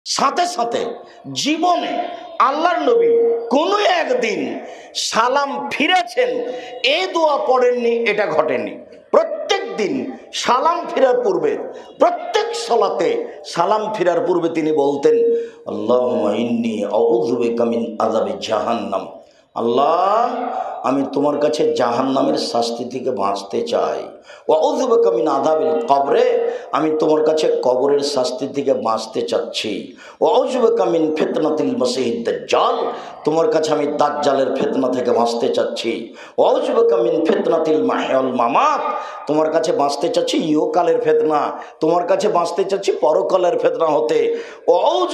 সাথে সাথে জীবনে আল্লাহর নবী কোনো একদিন সালাম ফিরেছেন এই দোয়া পড়েননি, এটা ঘটেনি। প্রত্যেক দিন সালাম ফিরার পূর্বে, প্রত্যেক সালাতে সালাম ফিরার পূর্বে তিনি বলতেন, আল্লাহুম্মা ইন্নী আউযু বিকা মিন আযাবি জাহান্নাম। আল্লাহ, আমি তোমার কাছে জাহান্নামের শাস্তি থেকে বাঁচতে চাই। ওয়া আউযু বিকা মিন আযাবিল কবরে, আমি তোমার কাছে কবরের শাস্তি থেকে বাঁচতে চাচ্ছি। ওয়া আউযু বিকা মিন ফিতনাতিল মাসিহিদ দাজ্জাল, তোমার কাছে আমি দাজ্জালের ফিতনা থেকে বাঁচতে চাচ্ছি। ওয়া আউযু বিকা মিন ফিতনাতিল মাহইয়া ওয়াল মামাত, তোমার কাছে বাঁচতে চাচ্ছি ইহকালের ফিতনা, তোমার কাছে বাঁচতে চাচ্ছি পরকালের ফিতনা হতে। ওয়া আউযু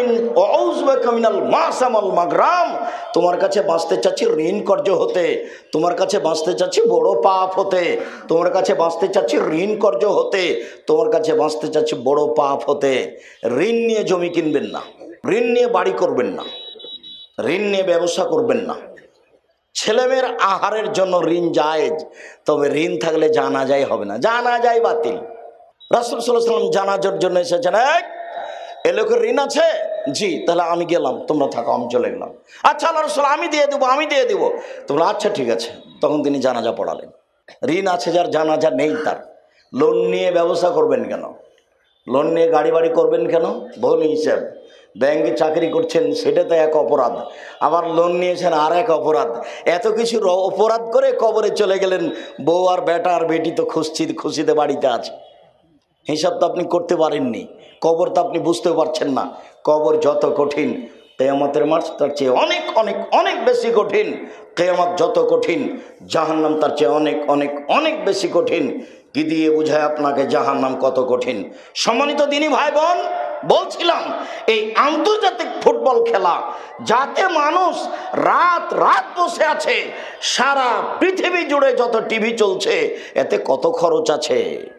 বিকা মিনাল মাসাম ওয়াল মাগরাম, তোমার কাছে বাঁচতে চাচ্ছি ঋণ কর্য হতে, তোমার কাছে বাঁচতে চাচ্ছি বড় পাপ হতে, তোমার কাছে বাঁচতে চাচ্ছি ঋণ কর্য হতে, তোমার কাছে বাঁচতে চাচ্ছি বড় পাপ হতে। ঋণ নিয়ে জমি কিনবেন না, ঋণ নিয়ে বাড়ি করবেন না, ঋণ নিয়ে ব্যবসা করবেন না। ছেলেমেয়ের আহারের জন্য ঋণ জায়েজ, তবে ঋণ থাকলে জানাজাই হবে না, জানাজাই বাতিল। রাসূল সাল্লাল্লাহু আলাইহি ওয়াসাল্লাম জানাজার জন্য এসেছেন, এ লোকের ঋণ আছে, জি, তাহলে আমি গেলাম, তোমরা থাকো, আমি চলে গেলাম। আচ্ছা আল্লাহ রাসূল, আমি দিয়ে দেবো, আমি দিয়ে দেবো। তোমরা আচ্ছা ঠিক আছে। তখন তিনি জানাজা পড়ালেন। ঋণ আছে যার, জানাজা নেই তার। লোন নিয়ে ব্যবসা করবেন কেন? লোন নিয়ে গাড়ি বাড়ি করবেন কেন? ভুল হিসাব। ব্যাংকে চাকরি করছেন, সেটা তো এক অপরাধ, আবার লোন নিয়েছেন আর এক অপরাধ। এত কিছু অপরাধ করে কবরে চলে গেলেন, বউ আর বেটা আর বেটি তো খুশিতে বাড়িতে আছে। হিসাব তো আপনি করতে পারেননি, কবর তো আপনি বুঝতে পারছেন না। কবর যত কঠিন, কিয়ামতের মাঠ তার চেয়ে অনেক অনেক অনেক বেশি কঠিন। কিয়ামত যত কঠিন, জাহান্নাম তার চেয়ে অনেক অনেক অনেক বেশি কঠিন। কি দিয়ে বুঝায় আপনাকে জাহান্নাম কত কঠিন? সম্মানিত দিনী ভাই বোন, বলছিলাম এই আন্তর্জাতিক ফুটবল খেলা, যাতে মানুষ রাত রাত বসে আছে, সারা পৃথিবী জুড়ে যত টিভি চলছে, এতে কত খরচ আছে।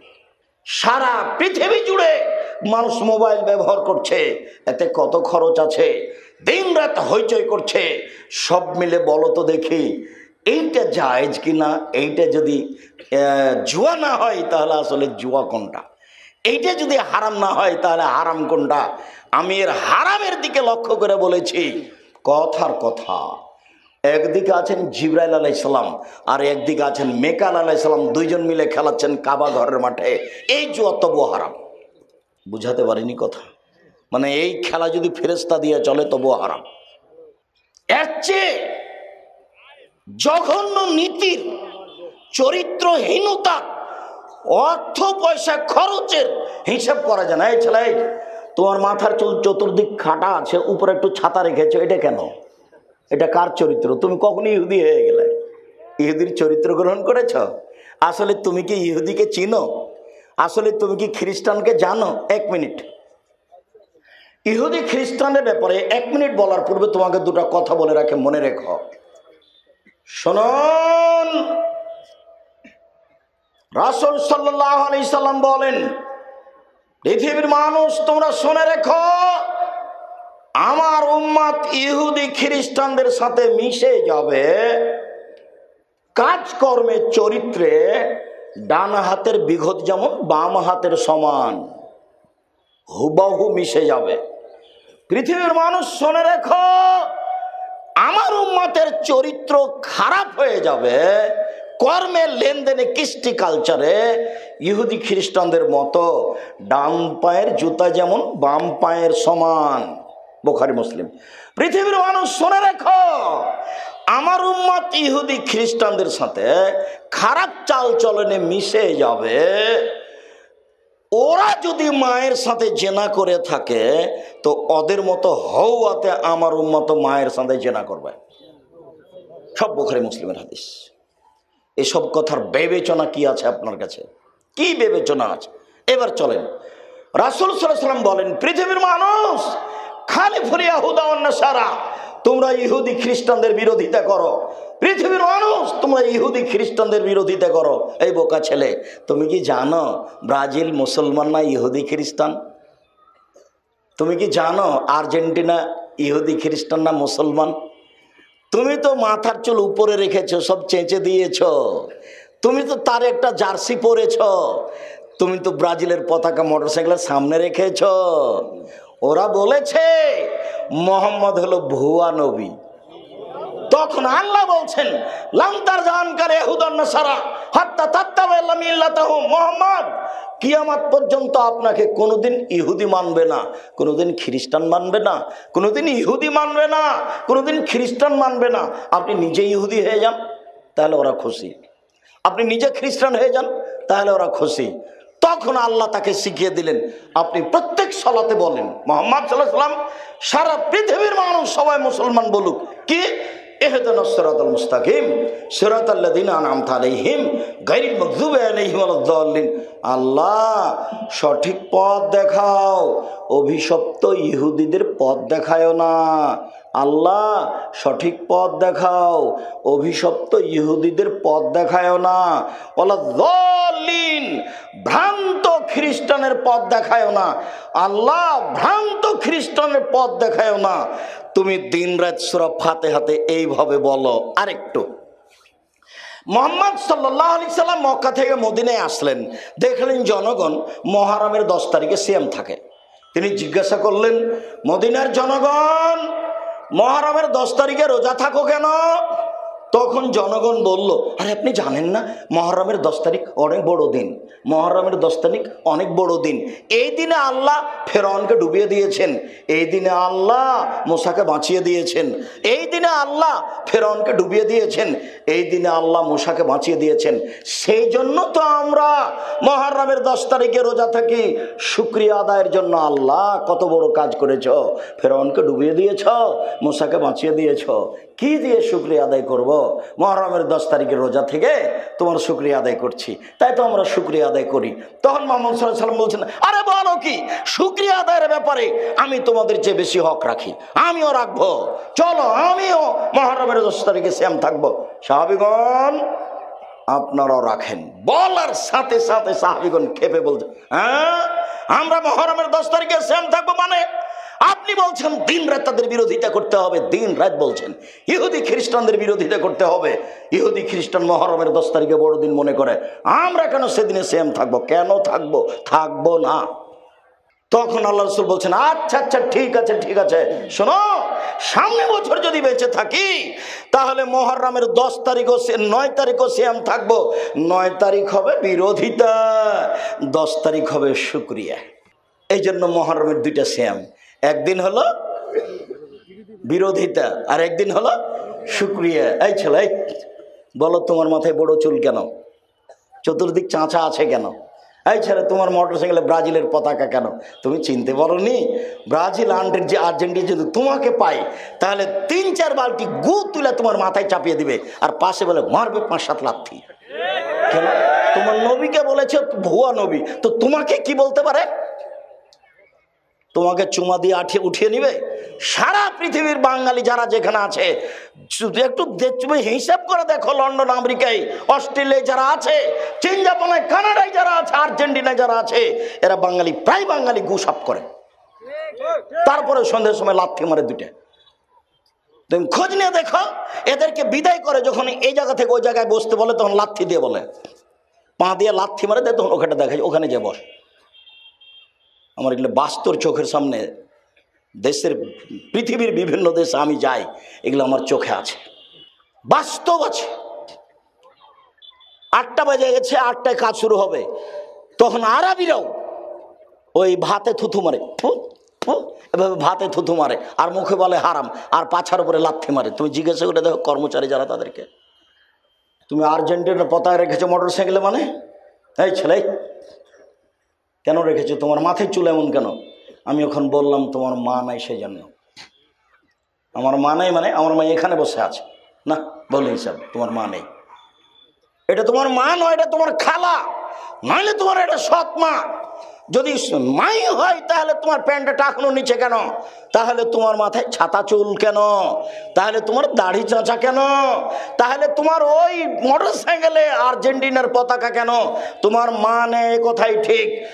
সারা পৃথিবী জুড়ে মানুষ মোবাইল ব্যবহার করছে, এতে কত খরচ আছে। দিন রাত হইচই করছে। সব মিলে বলো তো দেখি, এইটা জায়েজ কিনা? এইটা যদি জুয়া না হয় তাহলে আসলে জুয়া কোনটা? এইটা যদি হারাম না হয় তাহলে হারাম কোনটা? আমি এর হারামের দিকে লক্ষ্য করে বলেছি। কথার কথা, একদিকে আছেন জিবরাইল আলাইহিস সালাম আর একদিকে আছেন মেকাল আলাইহিস সালাম, দুইজন মিলে খেলাচ্ছেন কাবা ঘরের মাঠে। এই জুয়া তবুও হারাম। বুঝাতে পারিনি কথা? মানে এই খেলা যদি ফেরেশতা দিয়ে চলে তবুও হারাম। এর চেয়ে জঘন্য নীতির, চরিত্রহীনতা, অর্থ পয়সা খরচের হিসাব করা যায় না। এই ছেলে, তোমার মাথার চুল চতুর্দিক খাটা আছে, উপরে একটু ছাতা রেখেছো, এটা কেন? এটা কার চরিত্র? তুমি কখন ইহুদি হয়ে গেলে? ইহুদির চরিত্র গ্রহণ করেছ? আসলে তুমি কি ইহুদিকে চিনো? আসলে তুমি কি খ্রিস্টানকে জানো? এক মিনিট, ইহুদি খ্রিস্টানের ব্যাপারে এক মিনিট বলার পূর্বে তোমাকে দুটো কথা বলে রাখে, মনে রেখো। শুনুন, রাসূল সাল্লাল্লাহু আলাইহি সাল্লাম বলেন, পৃথিবীর মানুষ তোমরা শুনে রেখো, আমার উম্মত ইহুদি খ্রিস্টানদের সাথে মিশে যাবে কাজকর্মে, চরিত্রে। ডান হাতের বিঘত যেমন বাম হাতের সমান, হুবহু মিশে যাবে। পৃথিবীর মানুষ শুনে রেখো, আমার উম্মতের চরিত্র খারাপ হয়ে যাবে কর্মের লেনদেনে, কৃষ্টি কালচারে ইহুদি খ্রিস্টানদের মতো। ডান পায়ের জুতা যেমন বাম পায়ের সমান, বুখারী মুসলিম। পৃথিবীর মানুষ শুনে রেখো, আমার উম্মত ইহুদি খ্রিস্টানদের সাথে খারাপ চাল চলনে মিশে যাবে। ওরা যদি মায়ের সাথে জেনা করে থাকে তো ওদের মতো হওয়াতে আমার উম্মত মায়ের সাথে জেনা করবে। সব বুখারী মুসলিমের হাদিস। এসব কথার বিবেচনা কি আছে আপনার কাছে? কি বিবেচনা আছে? এবার চলেন, রাসূল সাল্লাল্লাহু আলাইহি ওয়াসাল্লাম বলেন, পৃথিবীর মানুষ খালিফুল ইয়াহুদা ওয়ান নাসারা, তোমরা ইহুদি খ্রিস্টানদের বিরোধিতা করো। পৃথিবীর মানুষ তোমরা ইহুদি খ্রিস্টানদের বিরোধিতা করো। এই বোকা ছেলে, তুমি কি জানো ব্রাজিল মুসলমান না ইহুদি খ্রিস্টান? তুমি কি জানো আর্জেন্টিনা ইহুদি খ্রিস্টান না মুসলমান? তুমি তো মাথার চুল উপরে রেখেছো, সব চেঁচে দিয়েছো। তুমি তো তার একটা জার্সি পরেছ। তুমি তো ব্রাজিলের পতাকা মোটরসাইকেলের সামনে রেখেছো। ওরা বলেছে মোহাম্মদ হলো ভুয়া নবী। তখন আল্লাহ বলছেন লান্তার জাহানকার ইহুদান নাসারা হাত্তা তাত্তাবা মিল্লাতাহুম, মুহাম্মদ কিয়ামত পর্যন্ত আপনাকে কোনোদিন ইহুদি মানবে না, কোনোদিন খ্রিস্টান মানবে না, কোনোদিন ইহুদি মানবে না, কোনোদিন খ্রিস্টান মানবে না। আপনি নিজে ইহুদি হয়ে যান, তাহলে ওরা খুশি। আপনি নিজে খ্রিস্টান হয়ে যান, তাহলে ওরা খুশি। তখন আল্লাহ তাকে শিখিয়ে দিলেন, আপনি প্রত্যেক সালাতে বলেন মুহাম্মদ সাল্লাল্লাহু আলাইহি ওয়াসাল্লাম, সারা পৃথিবীর মানুষ সবাই মুসলমান বলুক কি ইহদিনাস সিরাতাল মুস্তাকিম সিরাতাল্লাযিনা আনআমতা আলাইহিম গায়রিল মাগযুবি আলাইহিম ওয়ালাদ-দাল্লিন। আল্লাহ সঠিক পথ দেখাও, অভিশপ্ত ইহুদিদের পথ দেখায়ও না। আল্লাহ সঠিক পথ দেখাও, অভিশপ্ত ইহুদিদের পথ দেখায়ও না। ওয়ালাদ-দাল্লিন ভ্রান্ত খ্রিস্টানের পথ দেখায়ও না। আল্লাহ ভ্রান্ত খ্রিস্টানের পথ দেখায়ও না। তুমি দিনরাত সূরা ফাতিহাতে এইভাবে বলো। আরেকটু, মুহাম্মদ সাল্লাল্লাহু আলাইহি সাল্লাম মক্কা থেকে মদিনায় আসলেন, দেখলেন জনগণ মুহররমের 10 তারিখে সিয়াম থাকে। তিনি জিজ্ঞাসা করলেন, মদিনার জনগণ মুহররমের 10 তারিখে রোজা থাকো কেন? তখন জনগণ বলল, আরে আপনি জানেন না মুহররমের 10 তারিখ অনেক বড় দিন, মুহররমের 10 তারিখ অনেক বড় দিন। এই দিনে আল্লাহ ফেরাউনকে ডুবিয়ে দিয়েছেন, এই দিনে আল্লাহ মূসাকে বাঁচিয়ে দিয়েছেন, এই দিনে আল্লাহ ফেরাউনকে ডুবিয়ে দিয়েছেন, এই দিনে আল্লাহ মূসাকে বাঁচিয়ে দিয়েছেন। সেই জন্য তো আমরা মুহররমের 10 তারিখে রোজা থাকি, শুকরিয়া আদায়ের জন্য। আল্লাহ কত বড় কাজ করেছ, ফেরাউনকে ডুবিয়ে দিয়েছ, মূসাকে বাঁচিয়ে দিয়েছ, কি দিয়ে শুকরিয়া আদায় করব? মুহররমের 10 তারিখের রোজা থেকে তোমার শুকরিয়া আদায় করছি, তাই তো আমরা শুকরিয়া আদায় করি। তখন মুহাম্মদ সাল্লাল্লাহু আলাইহি ওয়াসাল্লাম বলছেন, আরে বলো কি, শুকরিয়া আদায়ের ব্যাপারে আমি তোমাদের চেয়ে বেশি হক রাখি, আমিও রাখবো, চলো আমিও মুহররমের 10 তারিখে সিয়াম থাকবো। সাহাবীগণ আপনারাও রাখেন। বলার সাথে সাথে সাহাবীগণ খেপে বলছে, হ্যাঁ আমরা মুহররমের 10 তারিখে সিয়াম থাকবো মানে? আপনি বলছেন দিন রাত তাদের বিরোধিতা করতে হবে, দিন রাত বলছেন ইহুদি খ্রিস্টানদের বিরোধিতা করতে হবে। ইহুদি খ্রিস্টান মুহররমের 10 তারিখে বড় দিন মনে করে, আমরা কেন সেদিনে সিয়াম থাকবো? কেন থাকবো? থাকবো না। তখন আল্লাহ রাসূল বলছেন, আচ্ছা আচ্ছা ঠিক আছে ঠিক আছে, শোনো, সামনে বছর যদি বেঁচে থাকি তাহলে মুহররমের 10 তারিখও 9 তারিখও সিয়াম থাকবো। 9 তারিখ হবে বিরোধিতা, 10 তারিখ হবে শুকরিয়া। এই জন্য মুহররমের 2টা সিয়াম, একদিন হলো বিরোধিতা আর একদিন হলো শুকরিয়া। এই ছেলে বলো, তোমার মাথায় বড় চুল কেন? চতুর্দিক চাঁচা আছে কেন? এই ছেলে তোমার মোটরসাইকেলে ব্রাজিলের পতাকা কেন? তুমি চিনতে পারোনি ব্রাজিল আর্জেন্টিনা যদি তোমাকে পাই তাহলে 3-4 বালতি গু তুলে তোমার মাথায় চাপিয়ে দিবে, আর পাশে বলে মারবে 5-7 লাথি। কেন? তোমার নবীকে বলেছে ভুয়া নবী, তো তোমাকে কি বলতে পারে? তোমাকে চুমা দিয়ে উঠিয়ে নিবে? সারা পৃথিবীর বাঙালি যারা যেখানে আছে একটু তুমি হিসাব করে দেখো, লন্ডন, আমেরিকায়, অস্ট্রেলিয়ায় যারা আছে, চীন, জাপানে, কানাডায় যারা আছে, আর্জেন্টিনায় যারা আছে, এরা বাঙালি, প্রায় বাঙালি গুসাপ করে, তারপরে সন্ধ্যের সময় লাথি মারে 2টা। তুমি খোঁজ নিয়ে দেখো, এদেরকে বিদায় করে যখন এই জায়গা থেকে ওই জায়গায় বসতে বলে তখন লাথি দিয়ে বলে, পা দিয়ে লাথি মারে দেয়, তখন ওখানে দেখায় ওখানে যে বস। আমার এগুলো বাস্তব চোখের সামনে, দেশের পৃথিবীর বিভিন্ন দেশে আমি যাই, এগুলো আমার চোখে আছে, বাস্তব আছে। 8টা বাজে গেছে, 8টায় কাজ শুরু হবে, তখন আরবিরাও ওই ভাতে থুথু মারে, এভাবে ভাতে থুথু মারে, আর মুখে বলে হারাম, আর পাছার উপরে লাথি মারে। তুমি জিজ্ঞাসা করে দেখো কর্মচারী যারা, তাদেরকে, তুমি আর্জেন্টিনার পতাকা রেখেছো মোটরসাইকেলে মানে? এই ছেলে কেন রেখেছো? তোমার মাথায় চুল এমন কেন? আমি ওখানে বললাম তোমার মা নাই, সেই জন্য। আমার মা নাই মানে আমার মা এখানে বসে আছে না, বলে হিসাব তোমার মা নেই। এটা তোমার মা নয়, এটা তোমার খালা, নইলে তোমার এটা সৎ মা। যদি মাই হয় তাহলে তোমার প্যান্টটা টাকানো নিচে কেন? তাহলে তোমার মাথায় ছাতা চুল কেন? তাহলে তোমার দাড়ি চাঁচা কেন? তাহলে তোমার ওই মোটরসাইকেলে আর্জেন্টিনার পতাকা কেন? তোমার মা নেই, কথাই ঠিক।